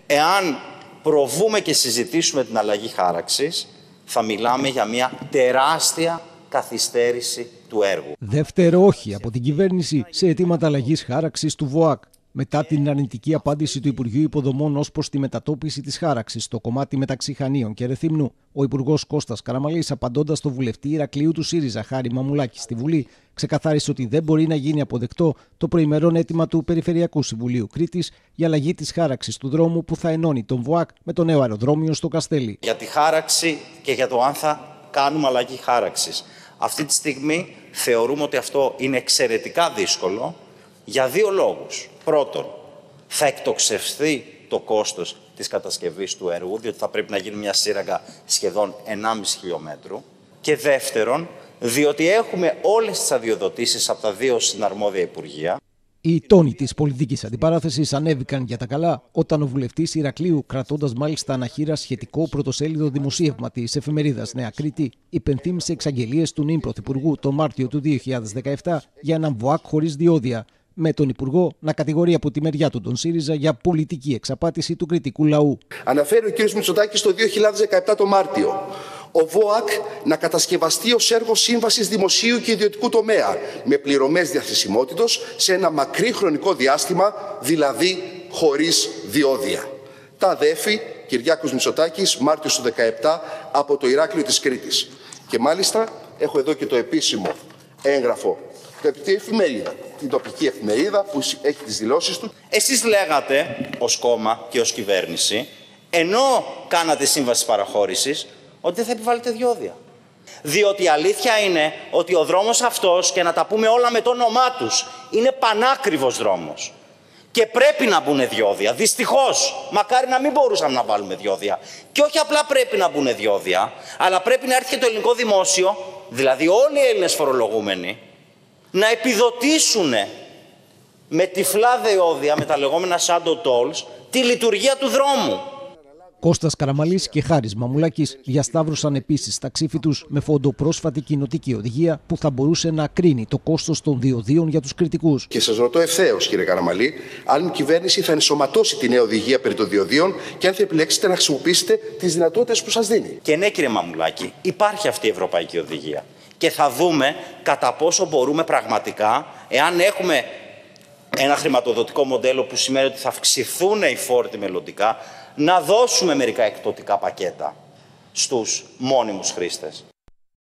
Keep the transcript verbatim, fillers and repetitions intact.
Εάν προβούμε και συζητήσουμε την αλλαγή χάραξης, θα μιλάμε για μια τεράστια καθυστέρηση του έργου. Δεύτερο όχι από την κυβέρνηση σε αιτήματα αλλαγής χάραξης του ΒΟΑΚ. Μετά την αρνητική απάντηση του Υπουργείου Υποδομών ως προς τη μετατόπιση της χάραξης στο κομμάτι μεταξύ Χανίων και Ρεθύμνου, ο Υπουργός Κώστας Καραμαλής, απαντώντας στο βουλευτή Ηρακλείου του ΣΥΡΙΖΑ Χάρη Μαμουλάκη στη Βουλή, ξεκαθάρισε ότι δεν μπορεί να γίνει αποδεκτό το προημερών αίτημα του Περιφερειακού Συμβουλίου Κρήτης για αλλαγή της χάραξης του δρόμου που θα ενώνει τον ΒΟΑΚ με το νέο αεροδρόμιο στο Καστέλι. Για τη χάραξη και για το αν θα κάνουμε αλλαγή χάραξης. Αυτή τη στιγμή θεωρούμε ότι αυτό είναι εξαιρετικά δύσκολο για δύο λόγους. Πρώτον, θα εκτοξευθεί το κόστος της κατασκευής του έργου, διότι θα πρέπει να γίνει μια σύραγγα σχεδόν ενάμιση χιλιόμετρου. Και δεύτερον, διότι έχουμε όλες τις αδειοδοτήσεις από τα δύο συναρμόδια υπουργεία. Οι τόνοι της πολιτικής αντιπαράθεσης ανέβηκαν για τα καλά όταν ο βουλευτής Ηρακλείου, κρατώντας μάλιστα αναχείρα σχετικό πρωτοσέλιδο δημοσίευμα της εφημερίδας Νέα Κρήτη, υπενθύμησε εξαγγελίες του νυν Πρωθυπουργού το Μάρτιο του δύο χιλιάδες δεκαεπτά για έναν ΒΟΑΚ χωρίς διόδια, με τον Υπουργό να κατηγορεί από τη μεριά του τον ΣΥΡΙΖΑ για πολιτική εξαπάτηση του κρητικού λαού. Αναφέρει ο κ. Μητσοτάκης το δύο χιλιάδες δεκαεπτά το Μάρτιο. Ο ΒΟΑΚ να κατασκευαστεί ως έργο σύμβασης δημοσίου και ιδιωτικού τομέα με πληρωμές διαθεσιμότητος σε ένα μακρύ χρονικό διάστημα, δηλαδή χωρίς διόδια. Τα αδέφη Κυριάκος Μητσοτάκης, Μάρτιος του δύο χιλιάδες δεκαεπτά, από το Ηράκλειο της Κρήτης. Και μάλιστα έχω εδώ και το επίσημο έγγραφο, την εφημερίδα, την τοπική εφημερίδα που έχει τις δηλώσεις του. Εσείς λέγατε ως κόμμα και ως κυβέρνηση, ενώ κάνατε σύμβαση παραχώρησης, ότι δεν θα επιβάλλετε διόδια. Διότι η αλήθεια είναι ότι ο δρόμος αυτός, και να τα πούμε όλα με το όνομά τους, είναι πανάκριβος δρόμος. Και πρέπει να μπουν διόδια. Δυστυχώς, μακάρι να μην μπορούσαμε να βάλουμε διόδια. Και όχι απλά πρέπει να μπουν διόδια, αλλά πρέπει να έρθει και το ελληνικό δημόσιο, δηλαδή όλοι οι Έλληνες φορολογούμενοι, να επιδοτήσουν με τυφλά διόδια, με τα λεγόμενα shadow tolls, τη λειτουργία του δρόμου. Κώστας Καραμαλής και Χάρης Μαμουλάκης διασταύρωσαν επίσης τα ξύφη τους με φόντο πρόσφατη κοινοτική οδηγία που θα μπορούσε να κρίνει το κόστος των διοδίων για τους κρητικούς. Και σας ρωτώ ευθέως, κύριε Καραμαλή, αν η κυβέρνηση θα ενσωματώσει τη νέα οδηγία περί των διοδίων και αν θα επιλέξετε να χρησιμοποιήσετε τις δυνατότητες που σας δίνει. Και ναι, κύριε Μαμουλάκη, υπάρχει αυτή η ευρωπαϊκή οδηγία. Και θα δούμε κατά πόσο μπορούμε πραγματικά, εάν έχουμε ένα χρηματοδοτικό μοντέλο που σημαίνει ότι θα αυξηθούν οι φόρτοι μελλοντικά, να δώσουμε μερικά εκπτωτικά πακέτα στους μόνιμους χρήστες.